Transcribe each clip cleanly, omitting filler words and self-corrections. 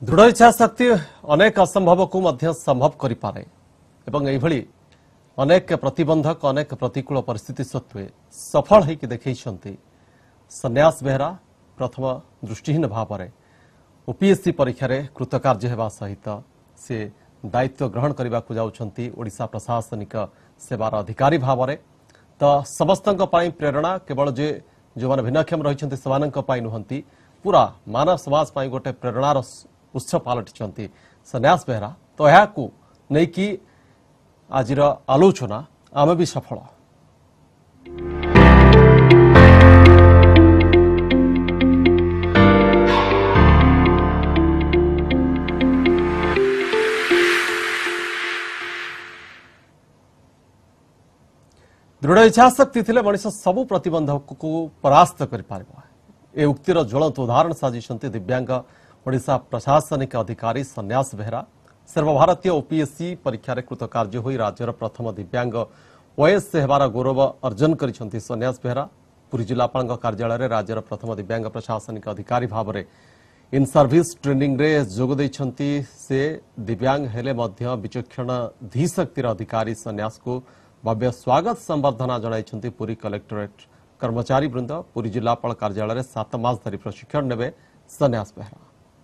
दृढ़ इच्छा शक्ति अनेक असंभव को मध्य संभव करि पारे एवं एभली अनेक प्रतिबंधक अनेक प्रतिकूल परिस्थिति सत्वे सफल होइकि देखैछन्ति सन्यास बेहरा प्रथम दृष्टिहीन भाव में ओपीएससी परीक्षा रे कृतकार्य हेबा सहित से दायित्व ग्रहण करने को जाउछन्ति ओडिशा प्रशासनिक सेवार अधिकारी भाव में तो समस्तक पई प्रेरणा केवल जे जो माने भिन्नक्षम रहिछन्ति समानक पई नुहंती पूरा मानव समाज पई गोटे प्रेरणार उत्सव पालटिछन्ति सन्यास बेहरा तो यह को नहीं कि आजिर आलोचना आमे भी सफल दृढ़ इच्छाशक्ति थिले मनुष्य सबु प्रतिबंधक को परास्त कर पारिबा ए उक्तिर ज्वलंत उदाहरण साजिशन्ति दिव्यांग ओडिशा प्रशासनिक अधिकारी सन्यास बेहरा सर्वभारतीय ओपीएससी परीक्षा कृतकार्य होई राज्यर प्रथम दिव्यांग ओएस हेबार गौरव अर्जन करिसन्ति सन्यास बेहरा पुरी जिलापाल कार्यालय राज्यर प्रथम दिव्यांग प्रशासनिक अधिकारी भाव में इन सर्विस ट्रेनिंग रे जोग दैछन्ति से दिव्यांग हेले मध्य विचक्षण धीशक्तिर अधिकारी सन्यास को भव्य स्वागत संबर्धना जणाइछन्ति पुरी कलेक्टरेट कर्मचारी वृंद पुरी जिलापाल कार्यालय 7 मास धरी प्रशिक्षण नेबे सन्यास बेहरा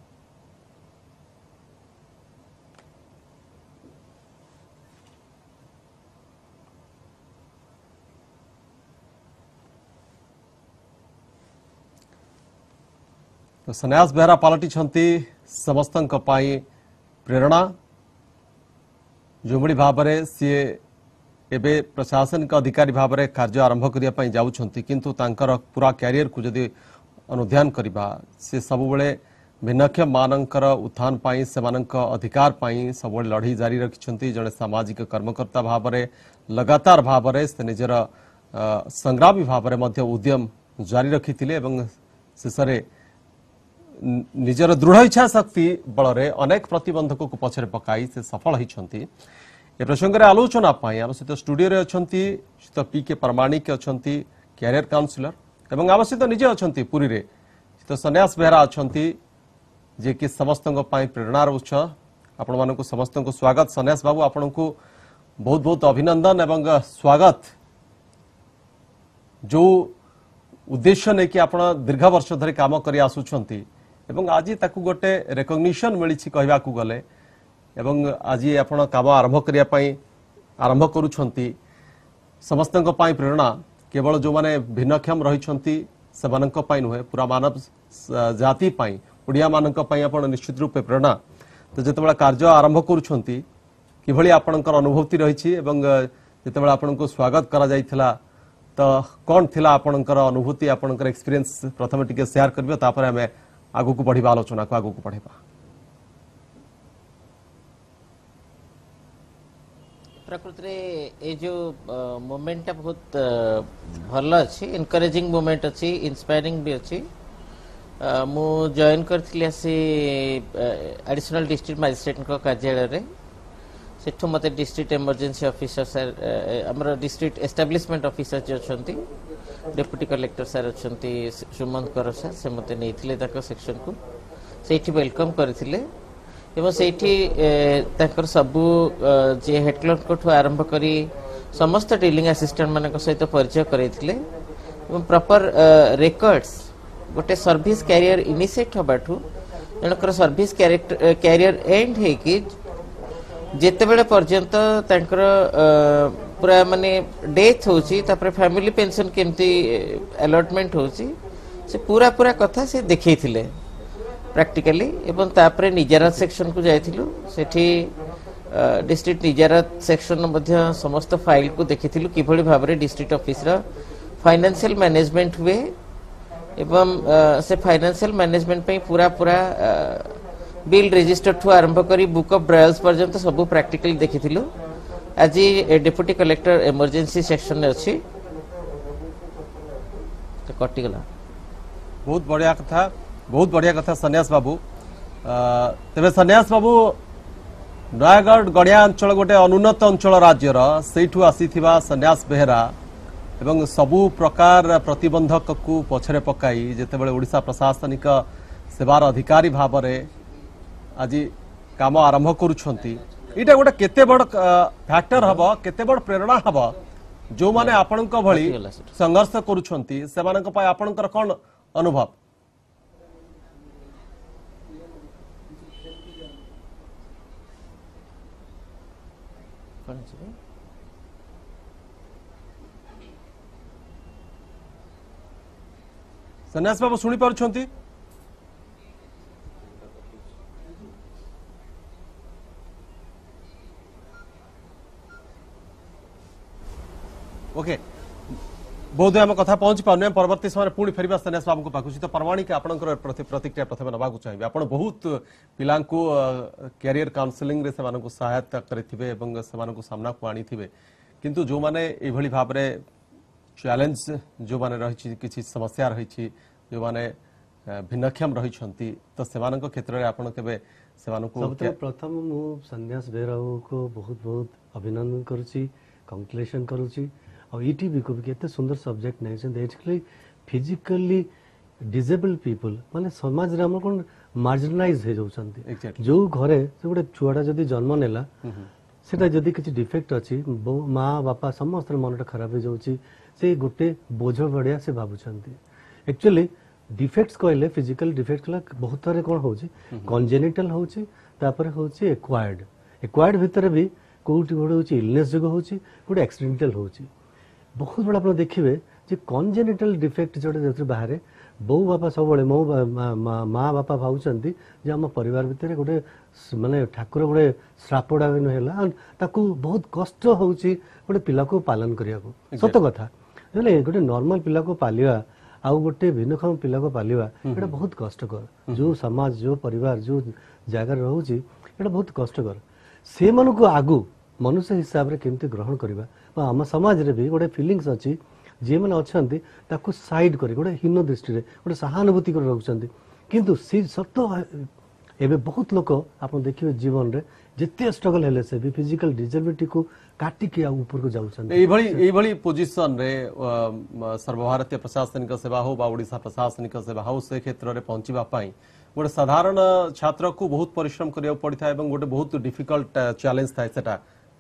तो सन्यास बेहरा पालटिछन्ति समस्तक पई प्रेरणा जोमड़ी भाव में सी एबे प्रशासनिक अधिकारी भाव में कार्य आरंभ करने जाउछन्ति किंतु तांकर पूरा कैरियर को जदि अनुध्यान करिबा से सबुबले भिन्नक्षम मानकर उत्थान पाई सेमानक अधिकार पाई सबुबले लड़ी जारी रखिछन्ति जने सामाजिक कर्मकर्ता भाव में लगातार भाव में से निजर संग्रामी भाव में मध्य उद्यम जारी रखिथिले एवं शेषरे निजर दृढ़ इच्छा शक्ति बल में अनेक प्रतिबंधक को पछरे पकाई से सफल होइछन्ति ए प्रसंग में आलोचना आम सहित स्टूडियो रे अछन्ति श्रीत पीके प्रमाणिक अछन्ति कैरियर काउंसिलर एवं आम सहित निजे अछन्ति पुरी रे श्रीत सन्यास बेहरा अछन्ति जे कि समस्तक पई प्रेरणार उत्स आपण मानकु समस्तक स्वागत सन्यास बाबू आपनकु बहुत बहुत अभिनंदन एवं स्वागत जो उद्देश्य नहीं कि आपण दीर्घ वर्ष धरी काम करि आसुछन्ति एवं आज ताकु गोटे रिकॉग्निशन मिलिछि कहबाकू गले एवं आज आपण काम आरंभ करिया पई आरंभ करूछन्ति समस्तक पई प्रेरणा केवल जो माने भिन्नक्षम रहिछन्ति सेमानक पई नुहे पूरा मानव जाति पई ओडिया मानक पई आपण निश्चित रूप प्रेरणा तो जेतेबेला कार्य आरंभ करूछन्ति किभली आपणकर अनुभूति रहिछि एवं जेतेबेला आपणको स्वागत करा जाइथिला तो कौन थिला आपणकर अनुभूति आपणकर एक्सपीरियंस प्रथम टिके शेयर करबे तापर हमें आगु को बढ़िबा आलोचना को आगु को बढ़िबा प्रकृति रे जो मोमेंट बहुत भल अच्छी इनकरेजिंग मोमेंट अच्छी इंस्पायरिंग भी अच्छी मु जॉइन करथिले आसी एडिशनल डिस्ट्रिक्ट मजिस्ट्रेट को कार्यालय रे सेठो मते डिस्ट्रिक्ट इमरजेंसी ऑफिसर सर हमर डिस्ट्रिक्ट एस्टैब्लिशमेंट ऑफिसर जे अछंती डेप्यूटी कलेक्टर सर अछंती सुमंत कर सर से मते नेथिले ताको सेक्शन को सेठी वेलकम करथिले एवं सेठी ताकर सबु जे हेड क्लर्क को आरंभ करी समस्त डीलिंग असिस्टेंट मानक सहित परिचय करैथिले एवं प्रॉपर रेकॉर्ड्स गोटे सर्विस कैरियर इनिशिएट हबाठू जनकर सर्विस कैरियर एंड है कि जेते बेले पर्यंत तांकर पूरा माने डेथ होची तापर फैमिली पेंशन केमती अलॉटमेंट होची से पूरा पूरा कथा से देखैथिले प्रैक्टिकली एवं तापर निजारात सेक्शन को जाइथिलु सेठी डिस्ट्रिक्ट निजारात सेक्शन मध्य समस्त फाइल को देखिथिलु किभली भाबरे डिस्ट्रिक्ट ऑफिस रा फाइनेंशियल मैनेजमेंट हुए एवं से फाइनेंशियल मैनेजमेंट पे पूरा पूरा बिल रजिस्टर ठू आरंभ करी बुक ऑफ ड्रायल्स पर्यंत सब प्रैक्टिकली देखिथिलु आज डेप्यूटी कलेक्टर इमरजेंसी सेक्शन में अच्छी तो कटि गला बहुत बढ़िया कथा सन्यास बाबू तेरे सन्यास बाबू नयागढ़ गड़िया अंचल गोटे अनुन्नत अंचल राज्यर सेठू आसीथिबा सन्यास बेहरा एवं सबु प्रकार प्रतिबंधक को पछरे पकाई जेतेबेले ओडिशा प्रशासनिक सेवार अधिकारी भाव में आज काम आरंभ करुछंती इटा गोटे केते बड़ फैक्टर हबो केते बड़ प्रेरणा हबो जो माने आपनक भली संघर्ष करुछंती सेमानक पय आपनकर कोन अनुभव सन्यास बाबू सुनी पारुछंती ओके बहुत आम कथा पहुंची पाने परवर्ती समय पुणी फेरबा सन्यास बाबू को पाखुची तो परमाणिक आपनकर प्रतिक्रिया प्रथम नबाकू चाहिए आपण बहुत पिलांकु कैरियर काउंसलिंग रे सेमानकु सहायता करिथिबे एवं सेमानकु सामना को आनीथिबे किंतु जो माने एभली भाबरे चैलेंज जो माने रही किछि समस्या रही जो माने भिन्नक्षम रही तो सेमानक क्षेत्र रे आपण केबे सेमानकु सबसे प्रथम मु सन्यास बेराऊ को बहुत बहुत अभिनंदन करूची कंग्रेचुलेशन करूची और ईटीवी को भी केते सुंदर सब्जेक्ट नै छै एक्चुअली फिजिकली डिसेबल्ड पीपल माने समाज रे हम कोन मार्जिनलाइज हे जाउछंती जो घरे से गोटे छुआटा जदी जन्म नेला सेटा जदी किछि डिफेक्ट अछि माँ बापा समस्त मनटा खराब हो जाउची से गोटे बोझ बढ़िया से भाबुछंती एक्चुअली डिफेक्ट्स कहले फिजिकल डिफेक्ट ला बहुत तरह कोन होची कंजेनिटल होची तापर होची एक्वायर्ड भितर भी कोउटी गोटे होची इलनेस जग होची गोटे एक्सीडेंटल होची बहुत बड़ा आप देखिए जे कंजेनिटल डिफेक्ट जोटे जो बाहर बो बापा सब मो माँ बापा भावुंट जे आम परिवार भितर गोटे माने ठाकुर गोटे श्रापड़ा भी नुला ताकू बहुत कष्ट होची गोटे पिला को पालन करने सत कथा गोटे नॉर्मल पिला को पालिया आउ गोटे भिन्नक्षम पिला को पालिया एटा बहुत कष्टकर जो समाज जो परिवार जो जगह रोचे एटा बहुत कष्टकर से मन को आगु मनुष्य हिसाब रे केमती ग्रहण करबा आम समाज रे भी गोटे फीलिंग्स अच्छी जे मैंने अच्छा ताकू साइड कर गोटे हीन दृष्टि रे गोटे सहानुभूति कर रखुछंती किंतु सी सत एबे बहुत लोक आप देखिए जीवन रे जिते स्ट्रगल हेले से भी फिजिकल डिसेबिलिटी को काटी के ऊपर को जाउछंती एई भली पोजीशन रे सर्वभारतीय प्रशासनिक सेवा हो बा ओडिशा प्रशासनिक सेवा हो से क्षेत्र रे पहुंचीबा पाई गोटे साधारण छात्र को बहुत परिश्रम करिया पड़ता है गोटे बहुत डिफिकल्ट चैलेंज था सेटा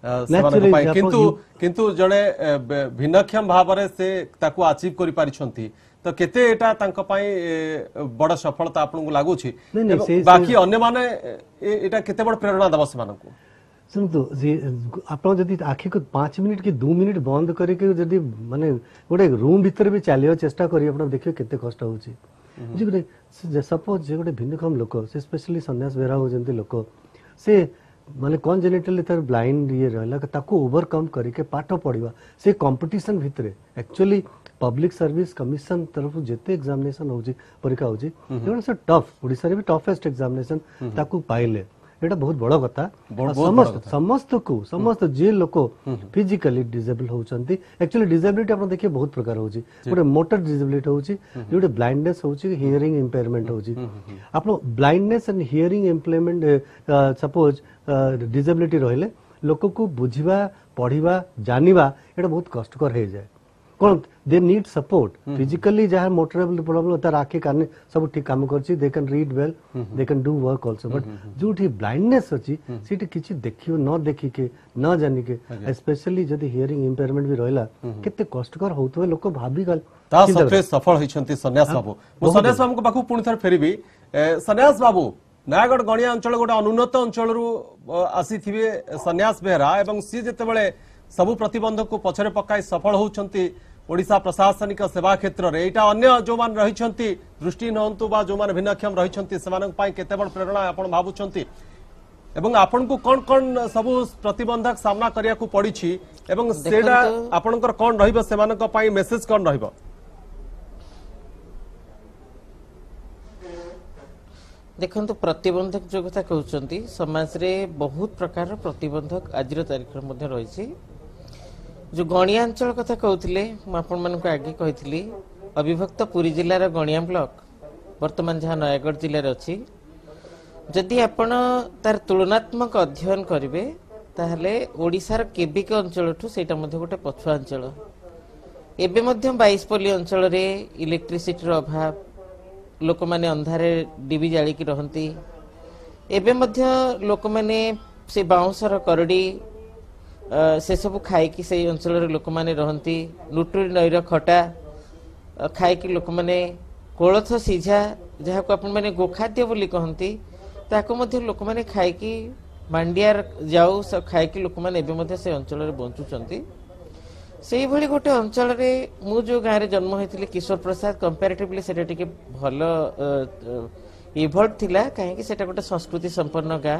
किंतु जड़े भिन्नक्षम भाव से ताकू अचीव करि पारिछंती तो केते एटा तांको पाई बड़ सफलता आपन को लागू छी बाकी अन्य माने एटा केते बड़ प्रेरणा दबो से मानको सुनतो जे आपन जदी आखि को 5 मिनिट की 2 मिनिट बंद करे के जदी माने गोटे रूम भीतर भी चलियो चेष्टा करी आपन देखियो केते कष्ट होची जे गोटे सपोज जे गोटे भिन्नक्षम लोक से स्पेशली सन्यास बेरा हो जंती लोक से माने कंजेनिटली तर ब्लाइंड ये रहला ताको ओवरकम करके पाठ पढ़िबा से कंपटीशन भितरे एक्चुअली पब्लिक सर्विस कमिशन तरफ जेते एग्जामिनेशन होची परीक्षा होची एटा से टफ ओडिसा रे भी टफेस्ट एग्जामिनेशन ताको पाइले एटा बहुत बड़ कथा समस्त जे लोक फिजिकली डिसेबल होचंती एक्चुअली डिसेबिलिटी आपण देखिए बहुत प्रकार होची गोटे मोटर डिसेबिलिटी होची जोटे ब्लाइंडनेस होची हियरिंग इंपेयरमेंट होची आपण blindness and hearing impairment suppose disability रहले लोक को बुझिबा पढ़िबा जानिबा एटा बहुत कष्टकर हे जाय कोन दे नीड सपोर्ट फिजिकली जहां मोटर प्रॉब्लम तार आखे काने सब ठीक काम करची they can read well they can do work also but जोठी ब्लाइंडनेस अछि सिटी किछि देखियो न देखि के न जानि के स्पेशली जदी हियरिंग इंपेयरमेंट भी रहला केते कष्टकर होतवे लोक भाबी गल ता सफे सफल होइछंती सन्यास बाबू मो सन्यास बाबू को पाखु पुनी थर फेरिबी सन्यास बाबू नयागढ़ गणिया अंचल गोटे अनुन्नत अंचल आसी थिबे सन्यास बेहरा एवं सी जते बेले सबु प्रतिबंधक को पछरे पकाई सफल होउछंती ओडिशा प्रशासनिक सेवा क्षेत्र रे एटा अन्य जो मान रहिछंती दृष्टि नहंतु बा जो मान भिन्नक्षम रहिछंती सेमानक पाई केते बड़ प्रेरणा आपण भाबुछंती एवं आपण को कोन कोन सबु प्रतिबंधक सामना करिया को पड़ी छी एवं सेडा आपणकर कोन रहिबो सेमानक पाई मेसेज कोन रहिबो देखंतु प्रतिबंधक जो कथा कहउचंती समाज रे बहुत प्रकार प्रतिबंधक आजिर तारिख रे मध्ये रहिछि जो गणिया अंचल कथा कहउथिले म आपण मन को आगे कहिथिली अविभक्त पुरी जिल्ला रो गणिया ब्लॉक वर्तमान जहां नयागढ़ जिल्ला रे अछि जदि आपण तार तुलनात्मक अध्ययन करिवे ताहले ओडिसा रो केबिक अंचल ठु सेटा मध्ये गोटे पछुआ अंचल एबे मध्ये 22 अंचल रे इलेक्ट्रिसिटी रो अभाव लोक माने अंधारे डिबी जाली की रहंती एबे मध्य लोक माने से बाउंसर करडी से सब खाई कि से अंचल रे लोक माने रहंती लुटुरी नईर खटा खाई कि लोक माने कोलथ सीझा जहा को अपन माने गोखाद्य बोली कहंती ताको मध्य लोक माने खाई कि मांडिया जाऊ सब खाई कि लोक माने एबे मध्य से अंचल रे बंचुचंती सेही भली गोटे अंचल रे मु जो गाँ रे जन्म होइथिले किशोर प्रसाद कंपैरेटिवली सेटा टिके भलो इवॉल्व थिला काहे कि सेटा गोटे संस्कृति संपन्न गाँ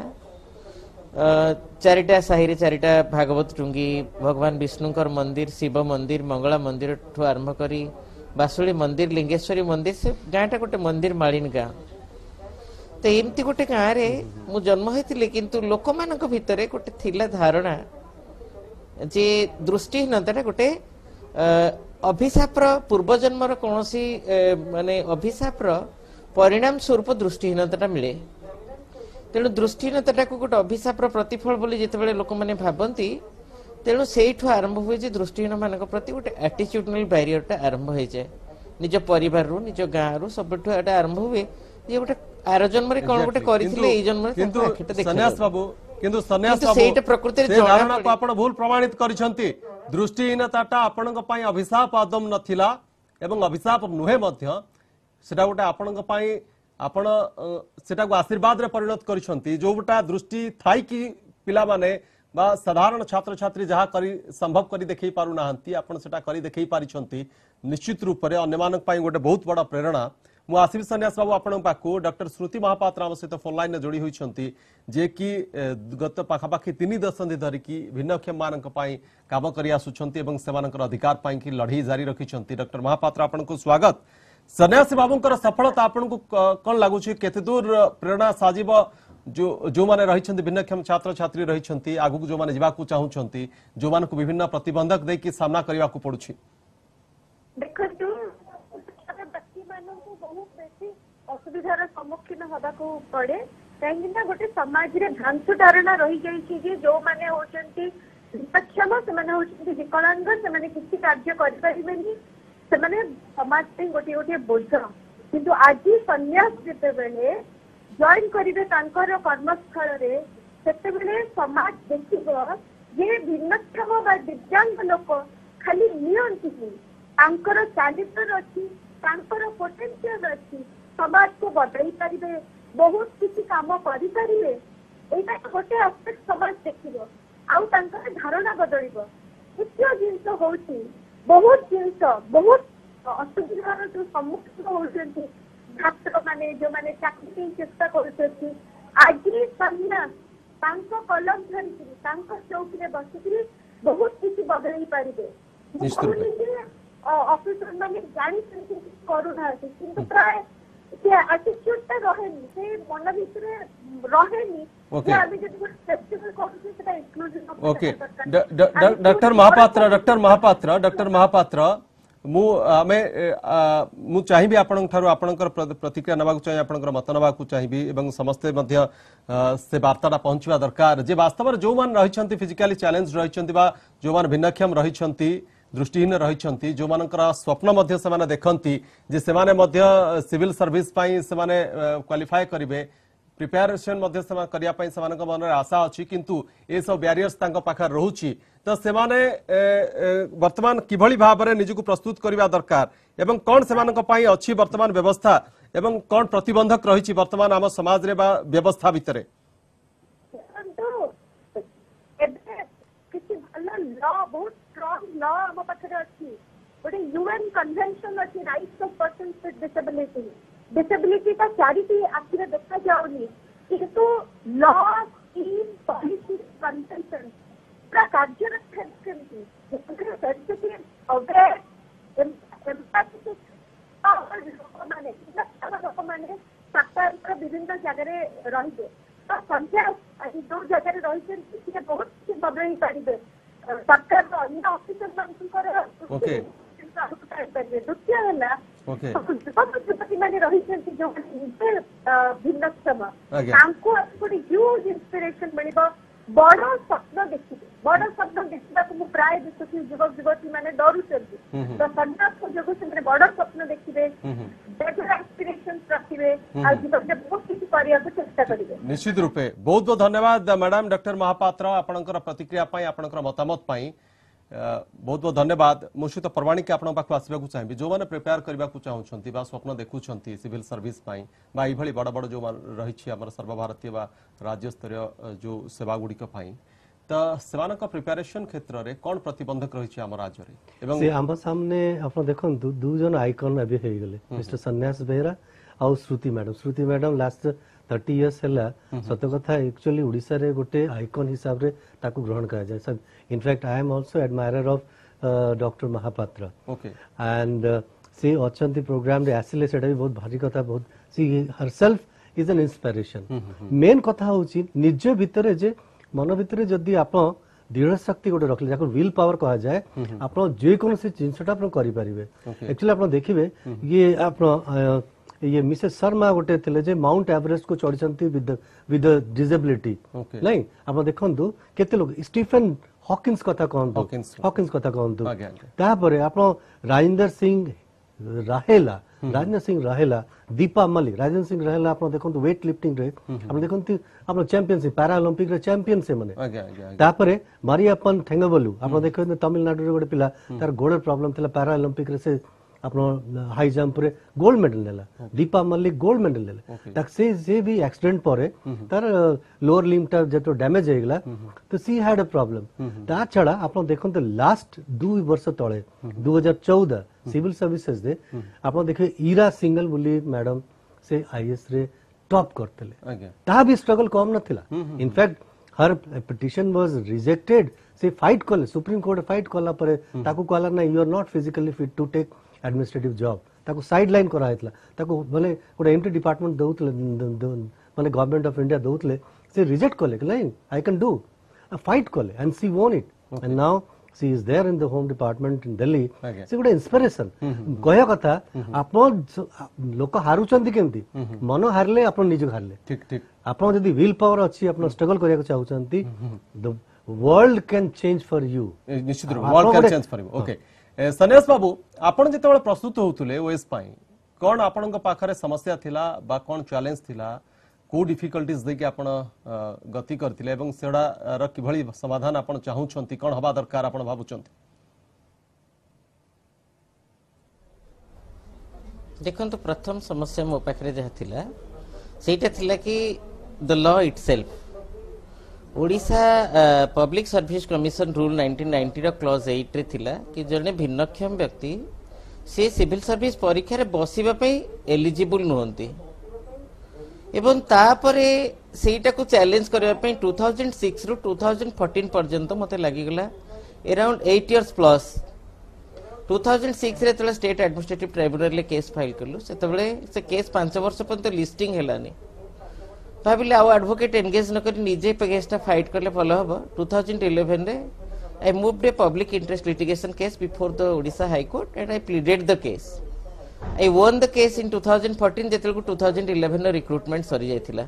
चारिटा साही रे चारिटा भागवत टुंगी भगवान विष्णुकर मंदिर शिव मंदिर मंगला मंदिर ठु आरंभ करी बासुली मंदिर लिंगेश्वरी मंदिर से गाँटा गोटे मंदिर मालिन गाँ तो एमती गोटे गाँ रे मु जन्म होइथिले किंतु लोक मानक भितरे गोटे थिला धारणा जे दृष्टिहीनता गोटे अभिशापर पूर्वजन्मर कौन सी माने अभिशापर परिणाम स्वरूप दृष्टिहीनता मिले तेणु दृष्टिहीनता को गोटे अभिशापर प्रतिफल बोली जितेबाला लोक मैंने भावती तेणु से आरंभ हुए जे दृष्टिहीन मान प्रति गोटे एटीट्यूडनल बैरियरटा आरंभ हो जाए निज परिवार रु निज गाँ रु सब आरंभ हुए ये गोटे आर जन्म कौन गोटे करथिले ए जन्म सन्यास बाबू किंतु सन्यास बाबू प्रकृति से धारणा को आपण भूल प्रमाणित करिसंती दृष्टिहीनताटा आपणक पई अभिशाप आदम नथिला एवं अभिशाप नुहे मध्य सेटा गोटे आपणक पई आपण सेटा को आशीर्वाद रे परिणत करिसंती जोटा दृष्टि थाई कि पिला माने बा साधारण छात्र छात्री जहा करी संभव करी देखै पारु नाहंती आपण सेटा करी देखै पारिसंती निश्चित रूप रे अन्य मानक पई गोटे बहुत बड़ा प्रेरणा मु आसिफ सन्यास बाबू आपण पाखु डॉक्टर श्रुति महापात्र आम सहित फोन लाइन जोड़ी होइछंती जे कि गत पाखापाखि 3 दशंधि धरिकी भिन्नक्षम मानक पई काम करि आसुछंती एवं सेमानकर अधिकार पई कि लड़ाई जारी रखिछंती डॉक्टर महापात्र आपण को स्वागत सन्यासी बाबूंकर सफलता आपण को कोन लागु छी केते दूर प्रेरणा साजिब जो माने रहिछंती भिन्नक्षम छात्र छात्री रहिछंती आगु जो माने जिबा को चाहुछंती जो मान को विभिन्न प्रतिबंधक दे कि सामना करिवा को पड़ुछि देखंतु असुविधार सम्मुखीन हवा को पड़े कहीं गोटे समाज रे भ्रांत धारणा रही जाइए जो माने होचंती विपक्षम से माने होचंती विकलांग से माने किसी कार्य कर परिबेनी से माने समाज पे गोटे गोटे बोझ किंतु आज सन्यास जेते बेले जॉइन करिवे तांकर कर्मस्थल रे सेते बेले समाज देखिबो जे भिन्नक्षम बा दिव्यांग लोक खाली नियंती तांकर चारित्र अछि तांकर पोटेंशियल अछि समाज को बदल पारे बहुत किसी काम करें यहाँ गोटे आस्पेक्ट समाज देखो आउ धारणा बदल द्वितीय जिनस हूँ बहुत जिनस बहुत असुविधार जो सम्मुखीन होती छात्र मैंने जो मैंने चाकरी चेष्टा कर आज सन्यास कलम धरिकी चौकी बसिक बहुत किसी बदल पारे ऑफिसर मैंने जानी करूना कि प्राय से एटीट्यूडटा रहेनी से मन भितर रहेनी ओके अभी जब फेस्टिवल करछे सेटा इंक्लूजन ओके डॉक्टर महापात्र मु चाहिए आपण प्रतिक्रिया नवा चाहिए आपण मत नवा चाहिए एवं समस्ते मध्य से वार्ता पहुंचवा दरकार जे वास्तव जो मान रही फिजिकली चैलेंज रही जो मान भिन्नक्षम रही दृष्टिहीन रही जो मानकर स्वप्न मध्य से देखती जे से सिविल सर्विस क्वालिफाई करेंगे प्रिपेरेसन मध्य से करिया पई समानक मन रे आशा अछि किंतु ए सब बैरियर्स तांको पाखा रहउछि तो सेमाने वर्तमान किभली भाव रे निजु को प्रस्तुत करिवा दरकार एवं कोन सेमानक पई अछि वर्तमान व्यवस्था एवं कोन प्रतिबंधक रहिछि वर्तमान आम समाज रे बा व्यवस्था भितरे किछि भलो लॉ बहुत स्ट्रांग लॉ हम पाखरे अछि गोटे यूएन कन्वेंशन अछि rights of persons with disability disability का चारिटी आखिर देखा जाओनी किंतु लॉ स्कीम पॉलिसी कन्वेंशन पूरा कार्यरत है केमती सेंसिटिव अवेयर एम्पैथेटिक और लोक माने सरकार विभिन्न जगह रहिबे तो संख्या जो जगह रही बहुत किसी बदल पारे सरकार अन्य ऑफिसर मानकर द्वितीय है युवती मैंने रही जो भिन्नक्षम गोटे ह्यूज इंस्पिरेशन मिल बड़ स्वप्न देखिए बड़ स्वप्न देखा प्राय देखुची युवक युवती मैंने डरुंट तो सन्यास जो से बड़ स्वप्न देखिए इंस्पिरेशन रखिए बहुत किसी करने चेष्टा चेष्टा करिवे। निश्चित रूपे बहुत बहुत धन्यवाद मैडम डॉक्टर महापात्र आपणकर प्रतिक्रिया पाई आपणकर मतामत पाई बहुत बहुत धन्यवाद। मुश्चित प्रमाणिक आपण पाखु आसबाक चाहिए जो मैंने प्रिपेयर करने को चाहूँगी स्वप्न देखुं सिविल सर्विस पाई ये बड़ बड़ जो रही आम सर्वभारतीय राज्य स्तरीय जो सेवा गुड़िक तो सेवानक प्रिपेरेशन क्षेत्र में कौन प्रतिबंधक रही आम राज्य से आम सामने आप देखो दु जन आइकन अभी हो गले मिस्टर सन्यास बेहरा और श्रुति मैडम लास्ट 30 इयर्स है सत कथा एक्चुअली ओडिशा रे गोटे आइकन हिसाब रे ताकू ग्रहण करा जाय सब in fact I am also admirer of doctor Mahapatra okay and she अछंती प्रोग्राम रे आसिले सेटा भी बहुत भारी कथा बहुत she herself is an inspiration main कथा होची निज भितरे जे मन भितरे जदी आप दृढ़ शक्ति गोटे रखले जाको विल पावर कहा जाए आप जे कोन से जिंसटा आप करि परिबे एक्चुअली आप देखिबे ये आप ये मिसेस शर्मा गोटे थे जे माउंट एवरेस्ट को चढ़ी विद डिजेबिलिटी नहीं आप देखु केते लोग स्टीफन हॉकिंस कथा कहतु हॉकिंस कथा कहतु तापर आप राजेंद्र सिंह राहेला दीपा मलिक राजेंद्र सिंह राहेला आप देखु वेट लिफ्टिंग रे आप देखु आप चैंपियनशिप पैरा ओलंपिक रे चैंपियन से माने तापर मारियापन ठेंगबलु आप देखु तमिलनाडु रे गोटे पिला तार गोड़ प्रॉब्लम थिला पैरा ओलंपिक रे से आपन हाई जंप रे गोल्ड मेडल नेला दीपा मल्लिक गोल्ड मेडल नेला तक से भी एक्सीडेंट परे तार लोअर लिम्ब ता जेतो डैमेज हे गेला तो सी हैड अ प्रॉब्लम ता छडा आपन देखन तो लास्ट 2 वर्ष तळे 2014 सिविल सर्विसेज दे आपन देखे ईरा सिंगल बुली मैडम से आईएएस रे टॉप करतले ता भी स्ट्रगल कम नथिला in fact her petition was rejected से फाइट कले सुप्रीम कोर्ट फाइट कला परे ताकू कहला ना you are not physically fit to take administrative job ताको साइड लाइन करा हेतला ताको माने गोटे एमटी डिपार्टमेंट दउतले माने गवर्नमेंट ऑफ इंडिया दउतले से रिजेक्ट कले नहीं आई कैन डू फाइट कले and she won it and now she is there in the home department in Delhi से गोटे इंस्पिरेशन कहया कथा आपन लोक हारुचंदी केमती मन हारले आपन निज हारले ठीक ठीक आपन जदी विल पावर अछि आपन स्ट्रगल करिया को चाहउचंती the world can change for you निश्चित रूप world can change for you okay सन्यास बाबू आपण जेतेबेले प्रस्तुत होउतले ओएस पाई कोन आपनक पाखरे समस्या थिला बा कोन चैलेंज थिला को डिफिकल्टीज दे के आपण गति करथिले एवं सेडा र किभली समाधान आपण चाहउछंती कोन हबा दरकार आपण भाबुछंती देखंतु प्रथम समस्या मो पाखरे जहा थिला सेटा थिला कि the law itself Odisha Public Service Commission rule 1990 रो क्लॉज 8 रे थिला कि जने भिन्नक्षम व्यक्ति से सिविल सर्विस परीक्षा रे बसिबा पई एलिजिबल नहोंती एवं तापरे सेटा को चैलेंज करबा पई 2006 रो 2014 पर्यंत मते लागि गला अराउंड 8 इयर्स प्लस 2006 रे तले स्टेट एडमिनिस्ट्रेटिव ट्राइब्यूनल ले केस फाइल करलु सेतबेले से केस 5 वर्ष पर्यंत लिस्टिंग हेलानी भाविले आउ एडवोकेट एंगेज न करी निजे केसटा फाइट करले भलो हबो 2011 रे I moved a public interest litigation case before the Odisha High Court and I pleaded the case I won the case in 2014 जेतल को 2011 रे रिक्रूटमेंट सरी जायतिला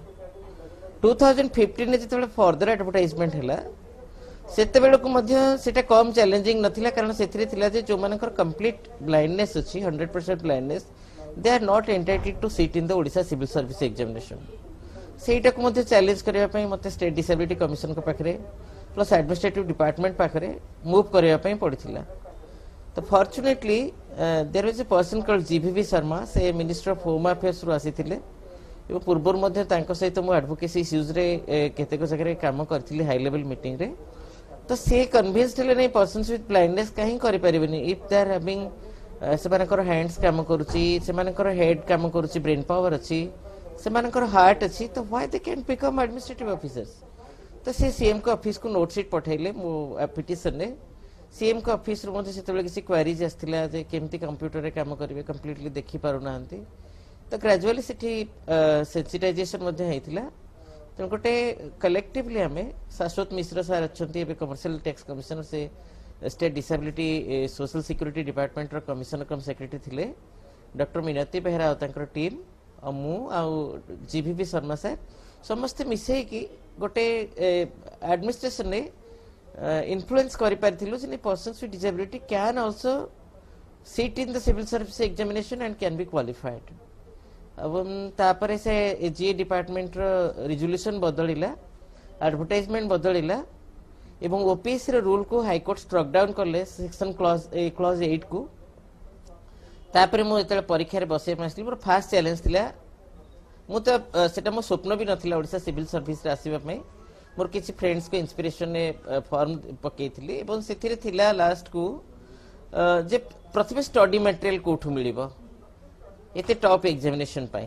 2015 ने जेतल फर्दर एडवर्टाइजमेंट हैला सेतेबेल को मध्य सेटा कम चैलेंजिंग नथिला कारण सेथरे थिला जे जो मानकर कंप्लीट ब्लाइंडनेस अछि 100% blindness they are not entitled to sit in the Odisha civil service examination सेटा को मध्य चैलेंज करबा पई मते स्टेट डिसेबिलिटी कमिशन को पाखरे प्लस एडमिनिस्ट्रेटिव डिपार्टमेंट पाखरे मूव करबा पई पड़िथिला तो fortunately there was a person called GVV Sharma से मिनिस्टर ऑफ होम अफेयर्स रु आसीथिले एवं पूर्वर मध्य तांको सहित मु एडवोकेसी इश्यूज रे केतेको जगह काम करथिली हाई लेवल मीटिंग रे तो से कन्विंस्ड हेले नै पर्सन्स विथ ब्लाइंडनेस काहे करि परिबेनी इफ दे आर हैविंग सेमानकर हैंड्स काम करूची सेमानकर हेड काम करूची ब्रेन पावर अछि सेमानकर हार्ट अछि तो why they can become administrative officers तो से सीएम को ऑफिस को नोट शीट पठाइले मो पिटिशन ने सीएम को ऑफिस रो मध्ये सेतेबेले किसी क्वेरीज आस्थिला जे केमती कंप्यूटर रे काम करिवे कंप्लीटली देखि पारु नाहंती तो ग्रेजुअली सिटी सेंसिटाइजेशन मध्ये हेतिला तो गोटे कलेक्टिवली हमें शाश्वत मिश्र सर अच्छंती एबे कमर्शियल टैक्स कमिशनर से state disability social security department रो कमिशनर कम सेक्रेटरी थिले डॉक्टर मिनती बेहरा और तांकर टीम मु आ जीवीवी शर्मा सर समस्त मिसे कि गोटे एडमिनिस्ट्रेशन ने इन्फ्लुएंस करि पारथिलु जे persons with disability can also sit in the civil service examination and can be qualified एवं तापर से एजीए डिपार्टमेंट रो रिजोल्यूशन बदलिला एडवर्टाइजमेंट बदलिला एवं ओपीएससी रो रूल को हाईकोर्ट स्ट्रक डाउन करले सेक्शन क्लॉज 8 को तापर मु एतले परीक्षा रे बसे पासली मोर फास्ट चैलेंज थिला मु तो सेटा मो स्वप्न भी नथिला ओडिसा सिविल सर्विस रे आसीबा पई मोर किछि फ्रेंड्स को इंस्पिरेशन ने फॉर्म पकेइथिली एवं सेथिरे थिला लास्ट को जे प्रथमे स्टडी मटेरियल कोठु मिलिबो एते टॉप एग्जामिनेशन पाई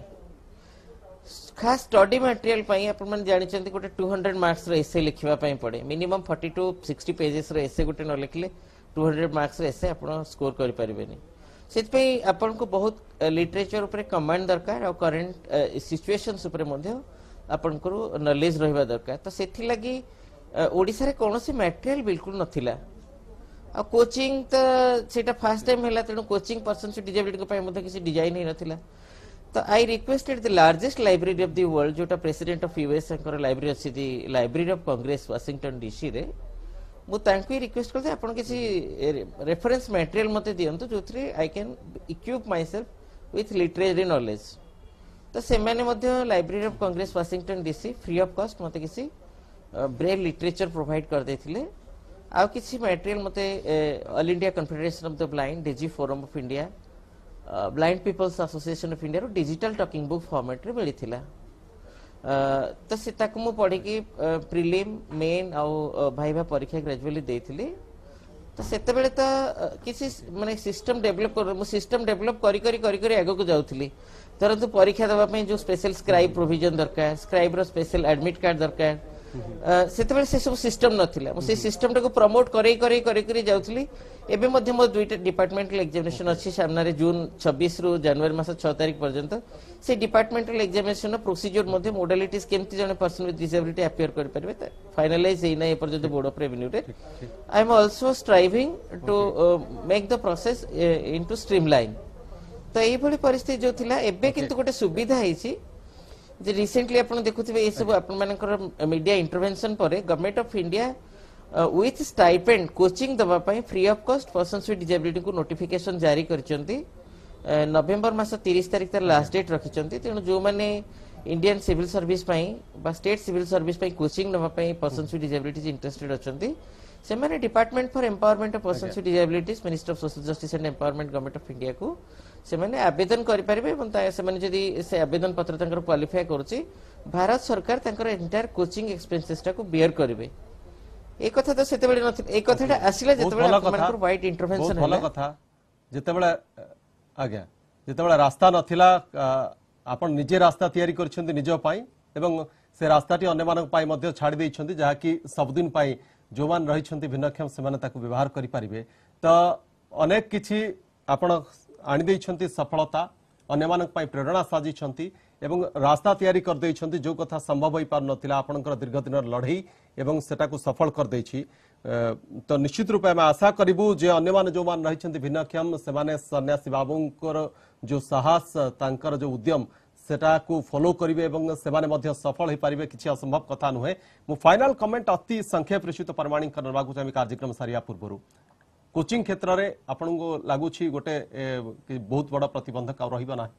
खास स्टडी मटेरियल पाई अपन मन जानि चंती गोटे 200 मार्क्स रो एसे लिखिबा पाई पड़े मिनिमम 40 टू 60 पेजेस रो एसे गोटे न लिखले 200 मार्क्स रो एसे अपन स्कोर करि परिबेनी सेत पई अपन को बहुत लिटरेचर ऊपर कमांड दरकार और करंट सिचुएशंस ऊपर मध्ये अपन को नॉलेज रहबा दरकार तो सेथि लागि ओडिसा रे कोनोसी मटेरियल बिल्कुल नथिला आ कोचिंग तो सेटा फर्स्ट टाइम हैला तेनु कोचिंग पर्सन विथ डिसेबिलिटी को पाई मध्ये किसी डिजाइन ही नथिला तो I requested the largest library of the world जोटा प्रेसिडेंट ऑफ यूएस अंकर लाइब्रेरी अछि the library of Congress Washington DC रे मु तांको ही रिक्वेस्ट करते आपण किसी रेफरेंस मटेरियल मते दियंतु जोथरे I can equip myself with literary knowledge तो से माने मध्ये library of Congress Washington DC free of cost मते किसी ब्रेल लिटरेचर प्रोवाइड कर देथिले आउ किसी मटेरियल मते All India Confederation of the Blind DG Forum of India Blind People's Association of India रो डिजिटल टॉकिंग बुक फॉर्मेट रे मिलिथिला तो से ताकु मु पढी कि प्रीलिम मेन आउ भाइबा परीक्षा ग्रेजुअली देथिली तो सेते बेले तो किसी माने सिस्टम डेवलप कर मु सिस्टम डेवलप करी करी करी करी आगो को जाउथली तरंतु परीक्षा देबा पई जो स्पेशल स्क्राइब प्रोविजन दरकार स्क्राइब रो स्पेशल एडमिट कार्ड दरकार सेते बेले से सब सिस्टम नथिला मु से सिस्टम को प्रमोट करै करै करै करै जाउथली एबे मध्ये मो दुईटा डिपार्टमेंटल एग्जामिनेशन अछि सामना रे जून 26 रु जनवरी मास 6 तारिख पर्यंत से डिपार्टमेंटल एग्जामिनेशन प्रोसीजर मध्ये मोडालिटीज केमति जने पर्सन विथ डिसेबिलिटी अपियर कर परबे त फाइनलाइज हे नै पर्यंत बोर्ड ऑफ रेवेन्यू रे I am also striving to make the process into streamline तो एई भली परिस्थिति जो थिला एबे किंतु गोटे सुविधा हेछि जे रिसेंटली आपण देखुथिबे ए सब आपण मानकर मीडिया इंटरवेंशन परे Government of India with stipend coaching दबा पई free of cost persons with disability को नोटिफिकेशन जारी करचंती नवंबर मास 30 तारिख तर लास्ट डेट रखिचंती तेनु जो माने इंडियन सिविल सर्विस पई बा स्टेट सिविल सर्विस पई कोचिंग दबा पई पर्सन्स विथ डिसेबिलिटीज इंटरेस्टेड अछंती से माने department for empowerment of persons with disabilities minister of social justice and empowerment Government of India को से माने आवेदन करि परिबे एवं से माने जदी से आवेदन पत्र तंकर क्वालिफाई करछि भारत सरकार तंकर एंटायर कोचिंग एक्सपेंसेस टा को बेयर करिवे ए कथा तो सेते बेले नथि ए कथाटा आसिला जेते बेले आपनकर वाइट इंटरवेंशन होला कथा जेते बेले आज्ञा जेते बेले रास्ता नथिला आपण निजे रास्ता तयारी करछन्ती निजो पाई एवं से रास्ताटी अन्य मानक पाई मध्ये छाडी दैछन्ती जहा कि सब दिन पाई जो मान रहिछन्ती भिन्नक्षम से माने ताकू व्यवहार करि परिबे तो अनेक किछि आपण आनि दैछन्ती सफलता अन्य मानक पाई प्रेरणा साजिछन्ती एवं रास्ता तैयारी कर दैछन्ती जो कथा संभव होई पार नथिला आपनकर दीर्घ दिन लड़ई एवं सेटा को सफल कर दैछि तो निश्चित रूप में आशा करिबु जे अन्य मान जो मान रहिछन्ती भिन्नक्षम से माने सन्यासी बाबूंकर जो साहस तांकर जो उद्यम सेटा को फॉलो करिवे एवं से माने मध्य सफल होई परिबे किछि असंभव कथा नुहे मु फाइनल कमेंट अति संक्षेप ऋषित प्रमाणिक करबा को चाहि कार्यक्रम सारिया पूर्वरु कोचिंग क्षेत्र रे आपन को लागुछि गोटे बहुत बड़ा प्रतिबंधक आ रहिबा ना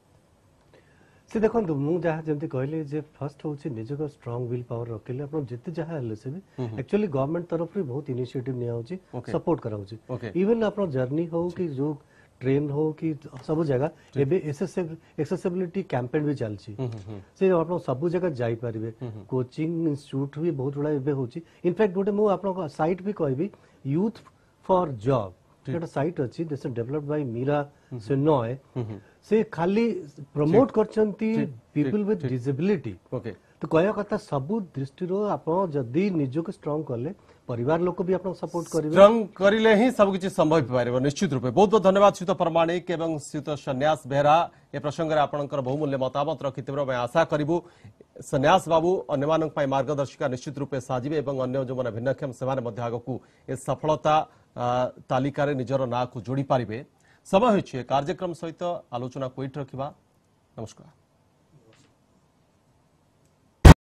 से देखो मु जहाँ जमती कहले जे फर्स्ट होछि निज को स्ट्रांग विल पावर रखले अपन जते जहाँ हले से भी एक्चुअली गवर्नमेंट तरफ रे बहुत इनिशिएटिव निया होछि सपोर्ट करा होछि इवन अपन जर्नी हो कि जो ट्रेन हो कि सब जगह एबे एक्सेसिबिलिटी कैंपेन भी चलछि से अपन सब जगह जाई परिबे कोचिंग इंस्टीट्यूट भी बहुत बड़ा एबे होछि इनफैक्ट गोटे मु अपन साइट भी कहबी यूथ फॉर जॉब जेटा साइट अछि this developed by Meera Shenoy से खाली प्रमोट करचंती पीपल विथ डिसेबिलिटी तो कहया कथा सब दृष्टि रो आपण जदी निजो के स्ट्रांग करले परिवार लोक भी आपण सपोर्ट करिवे स्ट्रांग करिले ही सब किछि संभव पारिबो निश्चित रूपे बहुत बहुत धन्यवाद श्रीत प्रमाणिक एवं श्रीत सन्यास बेहरा ए प्रसंग रे आपनकर बहुमूल्य मतामत रखितबो मैं आशा करिबु सन्यास बाबू अन्य मानक पय मार्गदर्शिका निश्चित रूपे साजिबे एवं अन्य जो माने भिन्नक्षम सेवाने मध्य आगकू ए सफलता तालिका रे निजर ना को जोड़ी पारिबे समय होछि कार्यक्रम सहित आलोचना कोइट रखिबा नमस्कार।